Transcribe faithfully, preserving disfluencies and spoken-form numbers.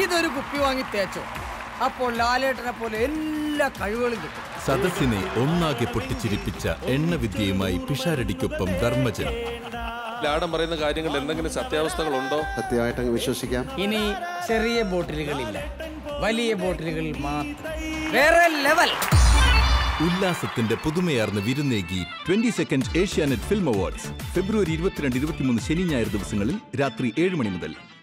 ഇതൊരു കുപ്പി വാങ്ങി തേച്ചോ, അപ്പോൾ ലാലേട്ടനെ പോലെ എല്ലാ കഴിവുകളും കിട്ടും. സദസ്സിനെ ഒന്നാകെ പൊട്ടിച്ചിരിപ്പിച്ച എണ്ണവിദ്യയുമായി പിഷാരടിക്കൊപ്പം ധർമ്മജൻ. ലാടൻ പറയുന്ന കാര്യങ്ങളിൽ എന്തെങ്കിലും സത്യാവസ്ഥകളുണ്ടോ? സത്യമായിട്ട് വിശ്വസിക്കാം. ഇനി ചെറിയ ബോട്ടിലുകളില്ല, വലിയ ബോട്ടിലുകളിൽ മാത്രം. വേറെ ലെവൽ. ഉല്ലാസത്തിന്റെ പുതുമയാർന്ന വിരുന്നേകി twenty second Asianet film awards February ഇരുപത്തിരണ്ട് ഇരുപത്തിമൂന്ന് ശനി ഞായർ ദിവസങ്ങളിൽ രാത്രി ഏഴ് മണി മുതൽ.